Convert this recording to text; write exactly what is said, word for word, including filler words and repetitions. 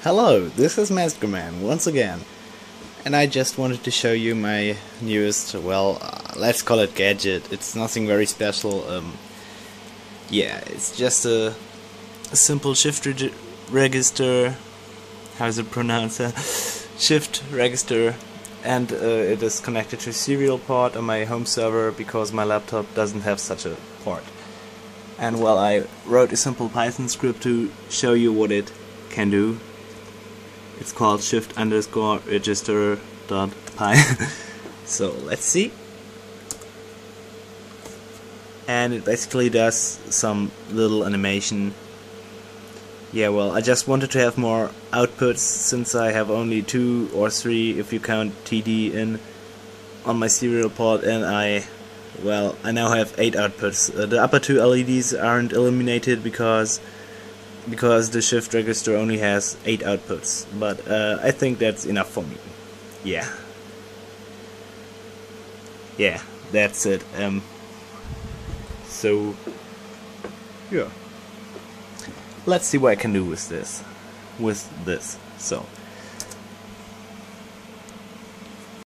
Hello, this is Mezgrman once again, and I just wanted to show you my newest, well, uh, let's call it gadget. It's nothing very special. Um, yeah, it's just a, a simple shift reg register. How's it pronounced? Shift register, and uh, it is connected to a serial port on my home server because my laptop doesn't have such a port. And well, I wrote a simple Python script to show you what it can do. It's called shift underscore register dot py. So let's see. And it basically does some little animation. Yeah, well, I just wanted to have more outputs since I have only two or three, if you count T D in, on my serial port, and I, well, I now have eight outputs. Uh, the upper two L E Ds aren't illuminated because because the shift register only has eight outputs, but uh, I think that's enough for me. Yeah. Yeah, that's it. Um. So, yeah. Let's see what I can do with this. With this. So.